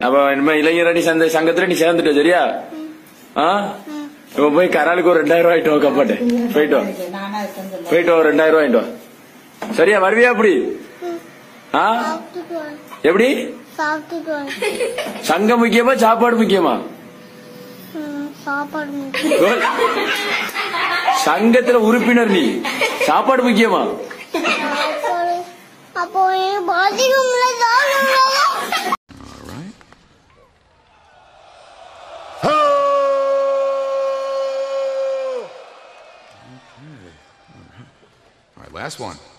அப்ப இனிமே இளைஞரணி சங்கத்துல நீ சேர்ந்துட்ட சரியா? இப்ப போய் கராலுக்கு ஒரு 2000 ரூபாய் ஆயிட்டு கப்பாட்டு போயிட்டு போயிட்டு 2000 ரூபாய் ஆயிட்டு சரியா? வருவியா அப்படி? எப்படி சங்கம் முக்கியமா சாப்பாடு முக்கியமா? சங்கத்துல உறுப்பினர் நீ, சாப்பாடு முக்கியமா? Last one.